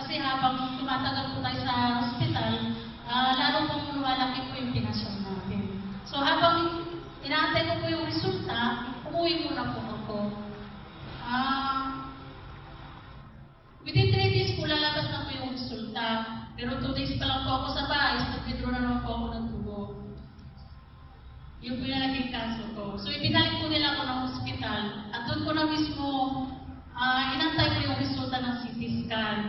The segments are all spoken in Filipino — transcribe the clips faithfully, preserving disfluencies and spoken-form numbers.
Kasi habang tumatagal po tayo sa hospital, uh, lalo pong lumalaki po yung pinasyon natin. So habang inaantay ko po yung resulta, umuwi muna po ako. Uh, within three days po lalabas na po yung resulta. Pero two days pa lang po ako sa bahay, nag-withdraw na naman po ako ng dugo. Yun po yung naging cancel ko. So ibinalik po nila ako ng hospital. At doon ko na mismo uh, inantay ko yung resulta ng C T scan.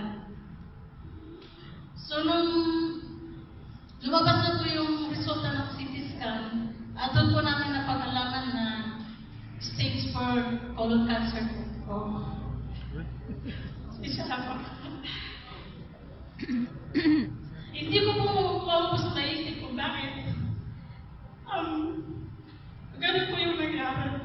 So nung lumabas na po yung resulta ng C T scan, at doon po namin napag-alaman na stage four colon cancer po. Isa na po. Hindi ko po maubos na isip kung bakit. Um, ganun po yung nangyari.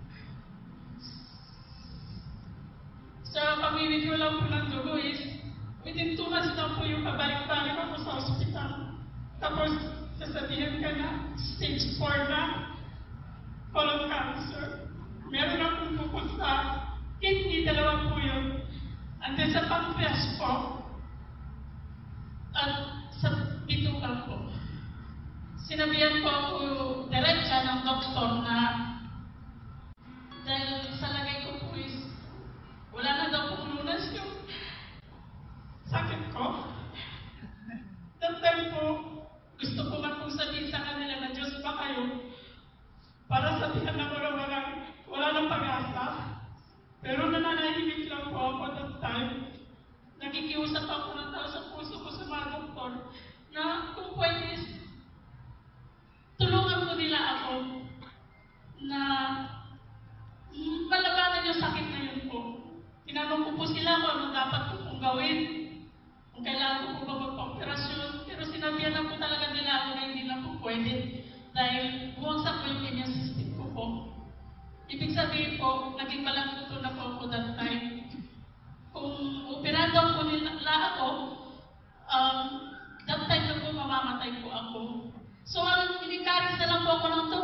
Sa pamimigyo lang po ng dugo is, within two months na po yung pabalik-balik ako sa ospital. Tapos, sasabihin ka na, stage four na, colon cancer. Meron akong bukod sa kidney, dalawa po yun. And then sa pancreas po, at sa bituka po. Sinabihan po ako diretsa ng doktor na dahil sa lagay ko po is wala na daw pong lunas yung sakit ko. That time po, gusto ko man pong sabihin sa kanila na Diyos ba kayo para sabihan na wala, wala, wala ng pag-asa. Pero nananahimik lang po ako that time. Nakikiusap ako ng tao sa puso ko sa mga doktor na kung pwede tulungan po nila ako na malabanan yung sakit na yun po. Tinanong ko po sila kung ano dapat ko pong gawin. Kung kailangan ko po ba magpa-operasyon. Pero sinabihan na po talaga nila ako na hindi na po pwede. Dahil bumagsak po yung immune system ko po. Ibig sabihin po, naging malangkuto na po ako that time. Kung operado po nila ako, um, that time na po mamamatay po ako. So, ang inikaris na lang po ako ng